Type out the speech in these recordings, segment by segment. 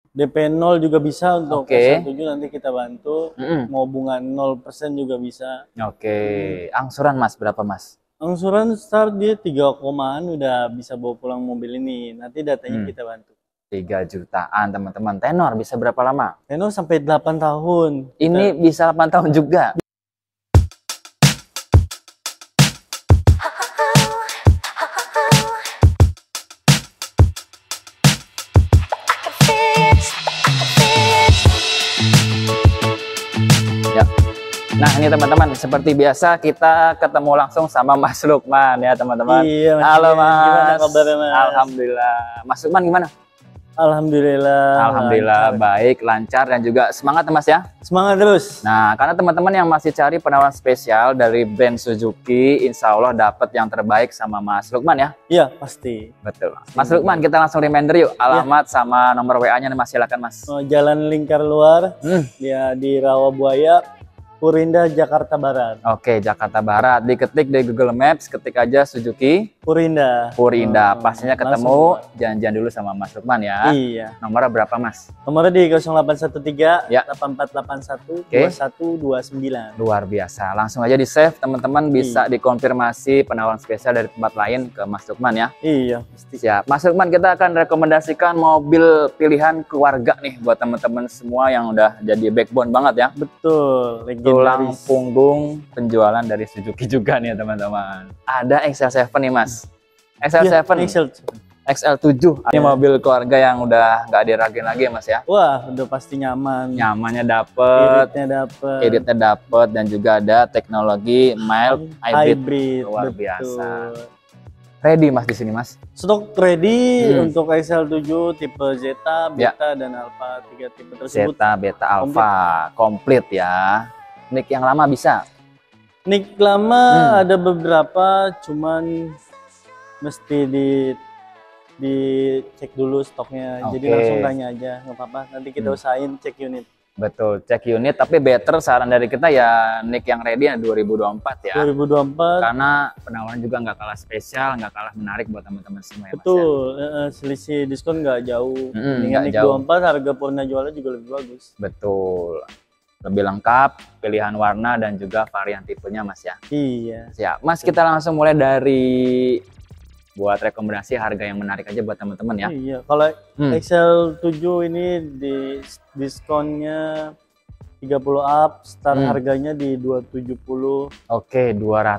DP 0 juga bisa untuk Oke. S17 nanti kita bantu. Mau bunga 0% juga bisa. Oke. Angsuran Mas berapa Mas? Angsuran start dia 3 komaan udah bisa bawa pulang mobil ini. Nanti datanya kita bantu. 3 jutaan teman-teman. Tenor bisa berapa lama? Tenor sampai 8 tahun. Ini bisa 8 tahun juga. Ya. Nah ini teman-teman, seperti biasa kita ketemu langsung sama Mas Lukman ya teman-teman. Iya, Mas. Halo Mas. Gimana kabarnya, Mas? Alhamdulillah. Mas Lukman gimana? Alhamdulillah. Baik, lancar dan juga semangat ya Mas ya. Semangat terus. Nah, karena teman-teman yang masih cari penawaran spesial dari brand Suzuki, insya Allah dapat yang terbaik sama Mas Lukman ya. Iya, pasti. Betul. Mas Lukman, kita langsung reminder yuk. Alamat sama nomor WA-nya Mas, silakan Mas. Jalan Lingkar Luar, dia di Rawabuaya, Purinda, Jakarta Barat. Oke, Jakarta Barat. Diketik di Google Maps, ketik aja Suzuki Purinda. Pastinya ketemu. Janjian dulu sama Mas Lukman ya. Iya. Nomornya berapa Mas? Nomornya di 0813 Ya. 8481 Oke. 2129. Luar biasa. Langsung aja di save, teman-teman bisa dikonfirmasi penawaran spesial dari tempat lain ke Mas Lukman ya. Iya, pasti. Siap. Mas Lukman, kita akan rekomendasikan mobil pilihan keluarga nih buat teman-teman semua yang udah jadi backbone banget ya. Betul. Tulang Legendaris. punggung penjualan dari Suzuki juga nih teman-teman. Ada XL7 nih Mas. XL7, Excel. XL7. Ini mobil keluarga yang udah nggak diraguin lagi ya Mas ya. Wah, udah pasti nyaman. Nyamannya dapet, iritnya dapet, dan juga ada teknologi mild hybrid. Luar betul. biasa. Ready Mas di sini Mas. Stok ready untuk XL7 tipe Zeta, Beta, dan Alpha. 3 tipe tersebut. Zeta, Beta, Alpha, komplit ya. Nick yang lama bisa. Nick lama ada beberapa, cuman mesti dicek dulu stoknya. Jadi langsung tanya aja, nggak apa-apa. Nanti kita usahain cek unit. Betul, cek unit. Tapi better saran dari kita ya Nick yang ready ya 2024 ya. 2024. Karena penawaran juga nggak kalah spesial, nggak kalah menarik buat teman-teman semua ya Mas. Betul, selisih diskon nggak jauh. Dengan Nick 24 harga purna jualnya juga lebih bagus. Betul. Lebih lengkap, pilihan warna dan juga varian tipenya Mas ya. Iya. Siap. Mas, kita langsung mulai dari buat rekomendasi harga yang menarik aja buat teman-teman ya. Iya, kalau XL7 ini di diskonnya 30 up, start harganya di 270. Oke,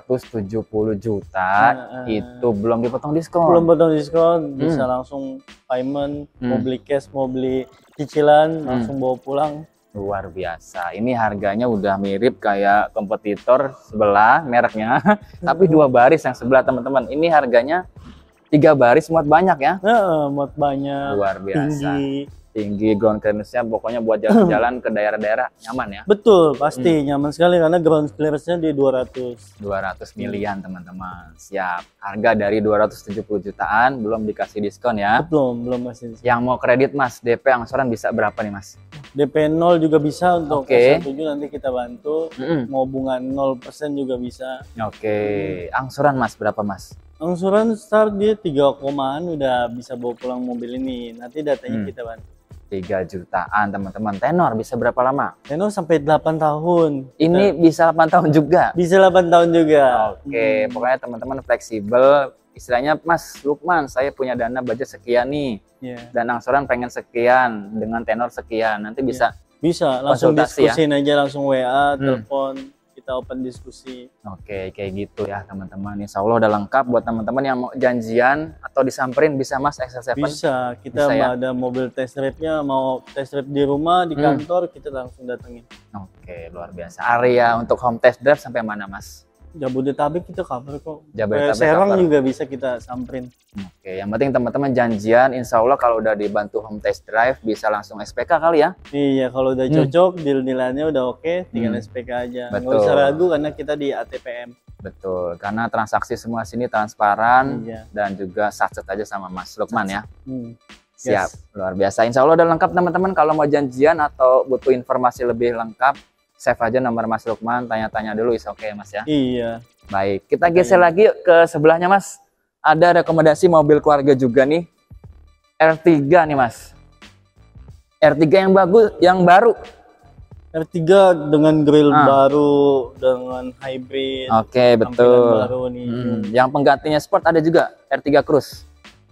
270 juta. Itu belum dipotong diskon. Belum potong diskon, bisa langsung payment, mau beli cash, mau beli cicilan, langsung bawa pulang. Luar biasa. Ini harganya udah mirip kayak kompetitor sebelah mereknya, tapi 2 baris yang sebelah teman-teman. Ini harganya 3 baris muat banyak ya. Muat banyak. Luar biasa. Tinggi ground clearance-nya, pokoknya buat jalan-jalan ke daerah-daerah nyaman ya. Betul, pasti nyaman sekali karena ground clearance-nya di 200 milian teman-teman. Siap. Harga dari 270 jutaan, belum dikasih diskon ya. belum masih. Yang mau kredit Mas, DP angsuran bisa berapa nih Mas? DP 0 juga bisa untuk XL7 nanti kita bantu. Mau bunga 0% juga bisa. Oke. Angsuran Mas berapa Mas? Angsuran start dia 3 komaan udah bisa bawa pulang mobil ini. Nanti datanya kita bantu. 3 jutaan teman-teman. Tenor bisa berapa lama? Tenor sampai 8 tahun. Ini bisa 8 tahun juga? Bisa 8 tahun juga. Oke, pokoknya teman-teman fleksibel. Istilahnya Mas Lukman, saya punya dana budget sekian nih. Dan angsuran pengen sekian dengan tenor sekian. Nanti bisa langsung diskusiin aja, langsung WA, telepon. Kita open diskusi. Oke, kayak gitu ya teman-teman. Insya Allah udah lengkap buat teman-teman yang mau janjian atau disamperin bisa Mas XL7? Bisa, kita ada mobil test drive-nya, mau test drive di rumah, di kantor, kita langsung datengin. Oke, luar biasa. Area untuk home test drive sampai mana Mas? Jabodetabek kita cover kok. Jabodetabek Serang juga bisa kita samperin. Oke, yang penting teman-teman janjian, insya Allah kalau udah dibantu home test drive bisa langsung SPK kali ya? Iya, kalau udah cocok, deal-dealannya udah oke, tinggal SPK aja. Nggak usah ragu karena kita di ATPM. Betul, karena transaksi semua sini transparan dan juga sacet aja sama Mas Lukman ya. Siap, luar biasa. Insya Allah udah lengkap teman-teman. Kalau mau janjian atau butuh informasi lebih lengkap, save aja nomor Mas Lukman, tanya-tanya dulu, oke Mas ya? Iya. Baik, kita geser lagi ke sebelahnya Mas. Ada rekomendasi mobil keluarga juga nih, R3 nih Mas. R3 yang bagus, yang baru. R3 dengan grill baru, dengan hybrid. Oke, betul. Baru nih. Yang penggantinya sport ada juga R3 Cruise.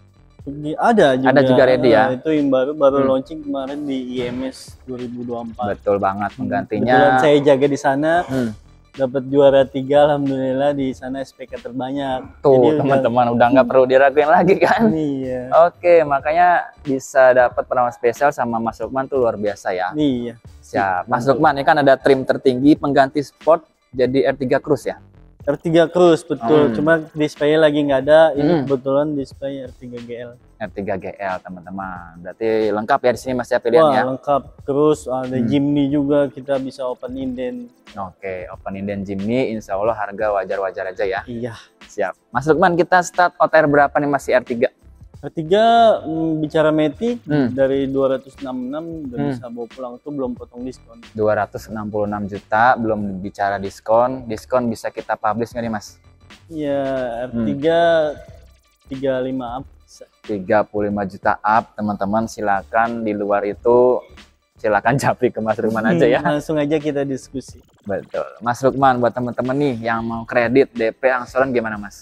Ada juga ready ya. Itu yang baru launching kemarin di IMS 2024. Betul banget penggantinya. Kebetulan saya jaga di sana. Dapat juara 3, alhamdulillah, di sana SPK terbanyak. Tuh teman-teman udah nggak perlu diraguin lagi kan. Iya. Oke, makanya bisa dapat penawaran spesial sama Mas Lukman tuh luar biasa ya. Iya. Siap. Mas Lukman, ini kan ada trim tertinggi pengganti sport jadi R3 Cruise ya. R3 Cruise betul, cuma display lagi nggak ada. Ini kebetulan display R3 GL. R3 GL teman-teman. Berarti lengkap ya di sini Mas ya pilihannya. Wah, lengkap. Terus ada Jimny juga, kita bisa open inden. Oke, open inden Jimny, insya Allah harga wajar-wajar aja ya. Iya. Siap. Mas Lukman, kita start OTR berapa nih masih R3? R3 bicara Matic dari 266 udah bisa bawa pulang, itu belum potong diskon. 266 juta, belum bicara diskon. Diskon bisa kita publish nggak nih Mas? Iya, R3 35 up. 35 juta up, teman-teman silakan. Di luar itu silakan japri ke Mas Lukman aja ya. Langsung aja kita diskusi. Betul. Mas Lukman, buat teman-teman nih yang mau kredit DP angsuran gimana Mas?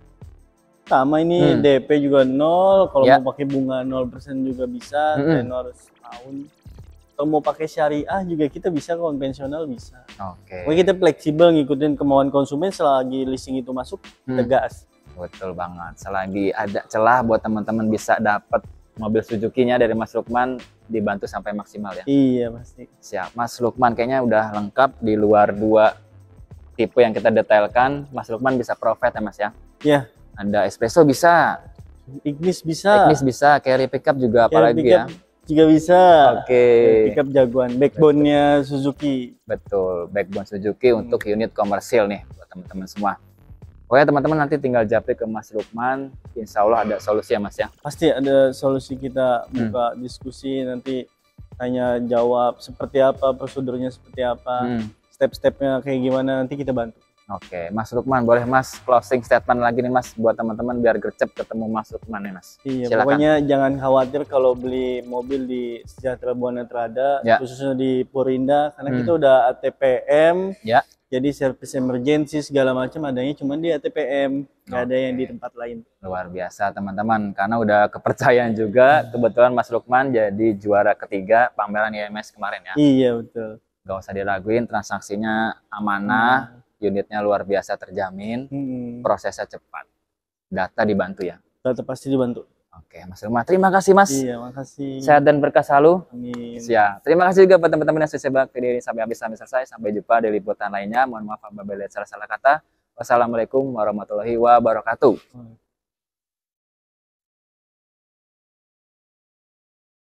Sama ini DP juga 0, kalau mau pakai bunga 0% juga bisa, tenor setahun. Kalau mau pakai syariah juga kita bisa, konvensional bisa. Oke. Pokoknya kita fleksibel ngikutin kemauan konsumen selagi leasing itu masuk, tegas. Betul banget. Selagi ada celah buat teman-teman bisa dapat mobil Suzuki-nya dari Mas Lukman, dibantu sampai maksimal ya. Iya pasti. Siap. Mas Lukman kayaknya udah lengkap di luar 2 tipe yang kita detailkan. Mas Lukman bisa profit ya Mas ya? Iya. Ada espresso bisa, Ignis bisa, carry pickup juga apalagi ya. Juga bisa. Oke. Pickup jagoan, backbone-nya Suzuki. Betul, backbone Suzuki untuk unit komersil nih buat teman-teman semua. Oke teman-teman, nanti tinggal japri ke Mas Lukman, insya Allah ada solusi ya Mas ya. Pasti ada solusi, kita buka diskusi, nanti tanya jawab seperti apa, prosedurnya seperti apa, step-stepnya kayak gimana, nanti kita bantu. Oke, Mas Lukman, boleh Mas closing statement lagi nih Mas buat teman-teman biar gercep ketemu Mas Lukman nih Mas. Iya, silakan. pokoknya jangan khawatir kalau beli mobil di Sejahtera Buana Trada, khususnya di Purinda, karena kita udah ATPM. Ya. Jadi servis emergency segala macam adanya cuma di ATPM, nggak ada yang di tempat lain. Luar biasa teman-teman, karena udah kepercayaan juga. Kebetulan Mas Lukman jadi juara ketiga pameran IMS kemarin ya. Iya betul. Gak usah diraguin, transaksinya amanah. Unitnya luar biasa terjamin, prosesnya cepat, data dibantu ya. Data pasti dibantu. Oke, Mas Lukman, terima kasih Mas. Iya, makasih. Sehat dan berkah selalu. Amin. Siap. Terima kasih juga buat teman-teman yang sudah simak video ini sampai habis sampai selesai. Sampai jumpa di liputan lainnya. Mohon maaf apabila salah-salah kata. Wassalamualaikum warahmatullahi wabarakatuh.